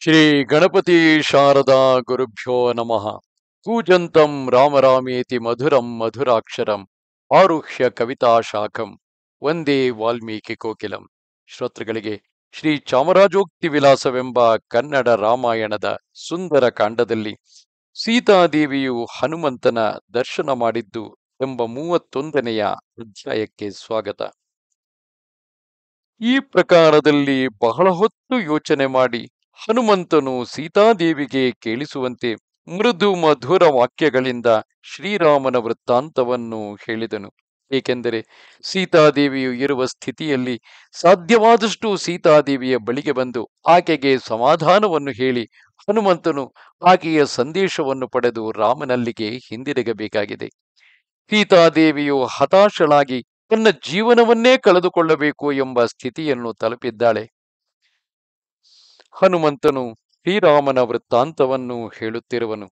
ಶ್ರೀ ಗಣಪತಿ ಶಾರದಾ ಗುರುಭ್ಯೋ ನಮಃ. ಕೂಜಂತಂ ರಾಮರಾಮೇತಿ ಮಧುರಂ ಮಧುರಾಕ್ಷರಂ ಆರುಹ್ಯ ಕವಿತಾ ಶಾಖಂ ವಂದೇ ವಾಲ್ಮೀಕಿ ಕೋಕಿಲಂ. ಶ್ರೋತೃಗಳಿಗೆ ಶ್ರೀ ಚಾಮರಾಜೋಕ್ತಿ ವಿಲಾಸವೆಂಬ ಕನ್ನಡ ರಾಮಾಯಣದ ಸುಂದರ ಕಾಂಡದಲ್ಲಿ ಸೀತಾದೇವಿಯು ಹನುಮಂತನ ದರ್ಶನ ಮಾಡಿದ್ದು ಎಂಬ 31ನೆಯ ಅಧ್ಯಾಯಕ್ಕೆ ಸ್ವಾಗತ. ಈ ಪ್ರಕಾರದಲ್ಲಿ ಬಹಳ ಹೊತ್ತು ಯೋಚನೆ ಮಾಡಿ ಹನುಮಂತನು ಸೀತಾದೇವಿಗೆ ಕೇಳಿಸುವಂತೆ ಮೃದು ಮಧುರ ವಾಕ್ಯಗಳಿಂದ ಶ್ರೀರಾಮನ ವೃತ್ತಾಂತವನ್ನು ಹೇಳಿದನು. ಏಕೆಂದರೆ ಸೀತಾದೇವಿಯು ಇರುವ ಸ್ಥಿತಿಯಲ್ಲಿ ಸಾಧ್ಯವಾದಷ್ಟು ಸೀತಾದೇವಿಯ ಬಳಿಗೆ ಬಂದು ಆಕೆಗೆ ಸಮಾಧಾನವನ್ನು ಹೇಳಿ ಹನುಮಂತನು ಆಕೆಯ ಸಂದೇಶವನ್ನು ಪಡೆದು ರಾಮನಲ್ಲಿಗೆ ಹಿಂದಿರುಗಬೇಕಾಗಿದೆ. ಸೀತಾದೇವಿಯು ಹತಾಶಳಾಗಿ ತನ್ನ ಜೀವನವನ್ನೇ ಕಳೆದುಕೊಳ್ಳಬೇಕು ಎಂಬ ಸ್ಥಿತಿಯನ್ನು ತಲುಪಿದ್ದಾಳೆ. ಹನುಮಂತನು ಶ್ರೀರಾಮನ ವೃತ್ತಾಂತವನ್ನು ಹೇಳುತ್ತಿರುವನು.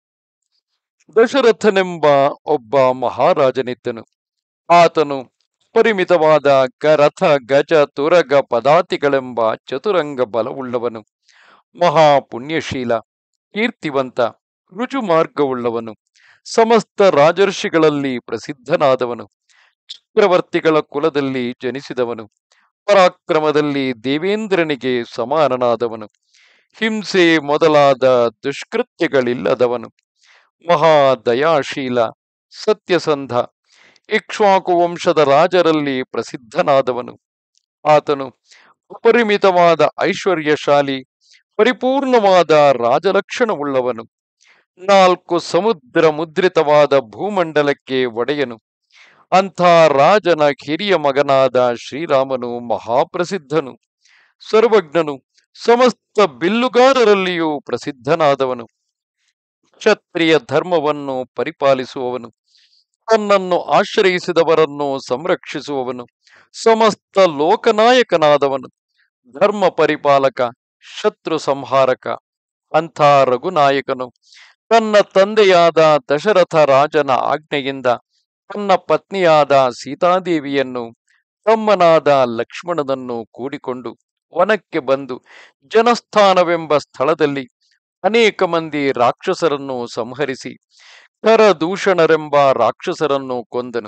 ದಶರಥನೆಂಬ ಒಬ್ಬ ಮಹಾರಾಜನಿದ್ದನು. ಆತನು ಪರಿಮಿತವಾದ ರಥ ಗಜ ತುರಗ ಪದಾತಿಗಳೆಂಬ ಚತುರಂಗ ಬಲವುಳ್ಳವನು, ಮಹಾಪುಣ್ಯಶೀಲ, ಕೀರ್ತಿವಂತ, ರುಜುಮಾರ್ಗವುಳ್ಳವನು, ಸಮಸ್ತ ರಾಜರ್ಷಿಗಳಲ್ಲಿ ಪ್ರಸಿದ್ಧನಾದವನು, ಚಕ್ರವರ್ತಿಗಳ ಕುಲದಲ್ಲಿ ಜನಿಸಿದವನು, ಪರಾಕ್ರಮದಲ್ಲಿ ದೇವೇಂದ್ರನಿಗೆ ಸಮಾನನಾದವನು, ಹಿಂಸೆ ಮೊದಲಾದ ದುಷ್ಕೃತ್ಯಗಳಿಲ್ಲದವನು, ಮಹಾದಯಾಶೀಲ, ಸತ್ಯಸಂಧ, ಇಕ್ಷ್ವಾಕು ವಂಶದ ರಾಜರಲ್ಲಿ ಪ್ರಸಿದ್ಧನಾದವನು. ಆತನು ಅಪರಿಮಿತವಾದ ಐಶ್ವರ್ಯಶಾಲಿ, ಪರಿಪೂರ್ಣವಾದ ರಾಜಲಕ್ಷಣವುಳ್ಳವನು, 4 ಸಮುದ್ರ ಮುದ್ರಿತವಾದ ಭೂಮಂಡಲಕ್ಕೆ ಒಡೆಯನು. ಅಂಥ ರಾಜನ ಕಿರಿಯ ಮಗನಾದ ಶ್ರೀರಾಮನು ಮಹಾಪ್ರಸಿದ್ಧನು, ಸರ್ವಜ್ಞನು, ಸಮಸ್ತ ಬಿಲ್ಲುಗಾರರಲ್ಲಿಯೂ ಪ್ರಸಿದ್ಧನಾದವನು, ಕ್ಷತ್ರಿಯ ಧರ್ಮವನ್ನು ಪರಿಪಾಲಿಸುವವನು, ತನ್ನನ್ನು ಆಶ್ರಯಿಸಿದವರನ್ನು ಸಂರಕ್ಷಿಸುವವನು, ಸಮಸ್ತ ಲೋಕನಾಯಕನಾದವನು, ಧರ್ಮ ಪರಿಪಾಲಕ, ಶತ್ರು ಸಂಹಾರಕ. ಅಂಥ ರಘುನಾಯಕನು ತನ್ನ ತಂದೆಯಾದ ದಶರಥ ರಾಜನ ಆಜ್ಞೆಯಿಂದ ತನ್ನ ಪತ್ನಿಯಾದ ಸೀತಾದೇವಿಯನ್ನು ತಮ್ಮನಾದ ಲಕ್ಷ್ಮಣನನ್ನು ಕೂಡಿಕೊಂಡು ವನಕ್ಕೆ ಬಂದು ಜನಸ್ಥಾನವೆಂಬ ಸ್ಥಳದಲ್ಲಿ ಅನೇಕ ಮಂದಿ ರಾಕ್ಷಸರನ್ನು ಸಂಹರಿಸಿ ಕರದೂಷಣರೆಂಬ ರಾಕ್ಷಸರನ್ನು ಕೊಂದನು.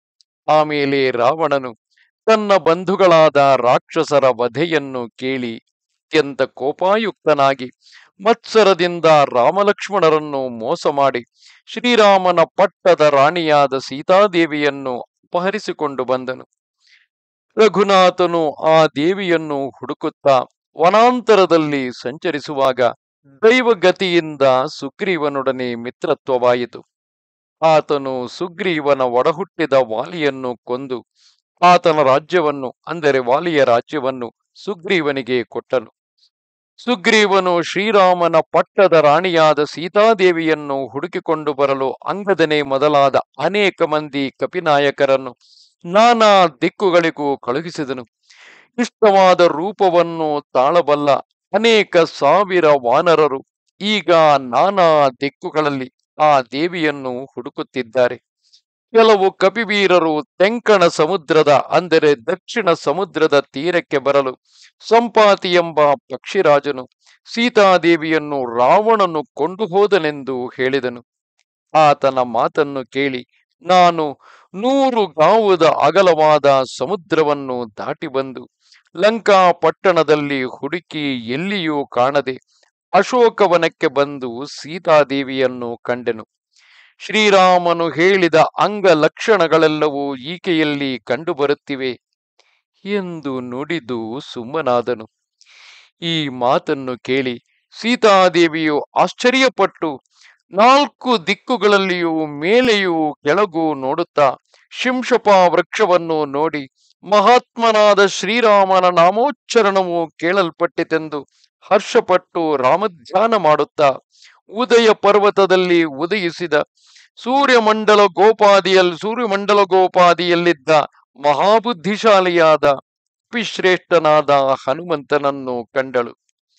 ಆಮೇಲೆ ರಾವಣನು ತನ್ನ ಬಂಧುಗಳಾದ ರಾಕ್ಷಸರ ವಧೆಯನ್ನು ಕೇಳಿ ಅತ್ಯಂತ ಕೋಪಾಯುಕ್ತನಾಗಿ ಮತ್ಸರದಿಂದ ರಾಮಲಕ್ಷ್ಮಣರನ್ನು ಮೋಸ ಮಾಡಿ ಶ್ರೀರಾಮನ ಪಟ್ಟದ ರಾಣಿಯಾದ ಸೀತಾದೇವಿಯನ್ನು ಅಪಹರಿಸಿಕೊಂಡು ಬಂದನು. ರಘುನಾಥನು ಆ ದೇವಿಯನ್ನು ಹುಡುಕುತ್ತಾ ವನಾಂತರದಲ್ಲಿ ಸಂಚರಿಸುವಾಗ ದೈವಗತಿಯಿಂದ ಸುಗ್ರೀವನೊಡನೆ ಮಿತ್ರತ್ವವಾಯಿತು. ಆತನು ಸುಗ್ರೀವನ ಒಡಹುಟ್ಟಿದ ವಾಲಿಯನ್ನು ಕೊಂದು ಆತನ ರಾಜ್ಯವನ್ನು, ಅಂದರೆ ವಾಲಿಯ ರಾಜ್ಯವನ್ನು ಸುಗ್ರೀವನಿಗೆ ಕೊಟ್ಟನು. ಸುಗ್ರೀವನು ಶ್ರೀರಾಮನ ಪಟ್ಟದ ರಾಣಿಯಾದ ಸೀತಾದೇವಿಯನ್ನು ಹುಡುಕಿಕೊಂಡು ಬರಲು ಅಂಗದನೇ ಮೊದಲಾದ ಅನೇಕ ಮಂದಿ ಕಪಿನಾಯಕರನ್ನು ನಾನಾ ದಿಕ್ಕುಗಳಿಗೂ ಕಳುಹಿಸಿದನು. ಇಷ್ಟವಾದ ರೂಪವನ್ನು ತಾಳಬಲ್ಲ ಅನೇಕ ಸಾವಿರ ವಾನರರು ಈಗ ನಾನಾ ದಿಕ್ಕುಗಳಲ್ಲಿ ಆ ದೇವಿಯನ್ನು ಹುಡುಕುತ್ತಿದ್ದಾರೆ. ಕೆಲವು ಕಪಿವೀರರು ತೆಂಕಣ ಸಮುದ್ರದ, ಅಂದರೆ ದಕ್ಷಿಣ ಸಮುದ್ರದ ತೀರಕ್ಕೆ ಬರಲು ಸಂಪಾತಿ ಎಂಬ ಪಕ್ಷಿರಾಜನು ಸೀತಾದೇವಿಯನ್ನು ರಾವಣನು ಕೊಂಡು ಹೋದನೆಂದು ಹೇಳಿದನು. ಆತನ ಮಾತನ್ನು ಕೇಳಿ ನಾನು 100 ಗಾವುದ ಅಗಲವಾದ ಸಮುದ್ರವನ್ನು ದಾಟಿ ಬಂದು ಲಂಕಾ ಪಟ್ಟಣದಲ್ಲಿ ಹುಡುಕಿ ಎಲ್ಲಿಯೂ ಕಾಣದೆ ಅಶೋಕವನಕ್ಕೆ ಬಂದು ಸೀತಾದೇವಿಯನ್ನು ಕಂಡೆನು. ಶ್ರೀರಾಮನು ಹೇಳಿದ ಅಂಗ ಲಕ್ಷಣಗಳೆಲ್ಲವೂ ಈಕೆಯಲ್ಲಿ ಕಂಡುಬರುತ್ತಿವೆ ಎಂದು ನುಡಿದು ಸುಮ್ಮನಾದನು. ಈ ಮಾತನ್ನು ಕೇಳಿ ಸೀತಾದೇವಿಯು ಆಶ್ಚರ್ಯಪಟ್ಟು 4 ದಿಕ್ಕುಗಳಲ್ಲಿಯೂ ಮೇಲೆಯೂ ಕೆಳಗೂ ನೋಡುತ್ತಾ ಶಿಂಶಪ ವೃಕ್ಷವನ್ನು ನೋಡಿ ಮಹಾತ್ಮನಾದ ಶ್ರೀರಾಮನ ನಾಮೋಚ್ಚರಣವು ಕೇಳಲ್ಪಟ್ಟಿತೆಂದು ಹರ್ಷಪಟ್ಟು ರಾಮಧ್ಯಾನ ಮಾಡುತ್ತಾ ಉದಯ ಪರ್ವತದಲ್ಲಿ ಉದಯಿಸಿದ ಸೂರ್ಯಮಂಡಲ ಗೋಪಾದಿಯಲ್ಲಿದ್ದ ಮಹಾಬುದ್ಧಿಶಾಲಿಯಾದ ಶ್ರೇಷ್ಠನಾದ ಹನುಮಂತನನ್ನು ಕಂಡಳು.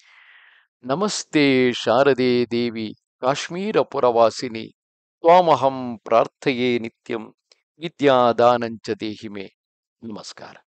ನಮಸ್ತೆ ಶಾರದೆ ದೇವಿ ಕಾಶ್ಮೀರ ಪುರವಾಸಿನಿ, ತ್ವಾಮಹಂ ಪ್ರಾರ್ಥಯೇ ನಿತ್ಯಂ ವಿದ್ಯಾದಾನಂಚ ದೇಹಿಮೆ. ನಮಸ್ಕಾರ.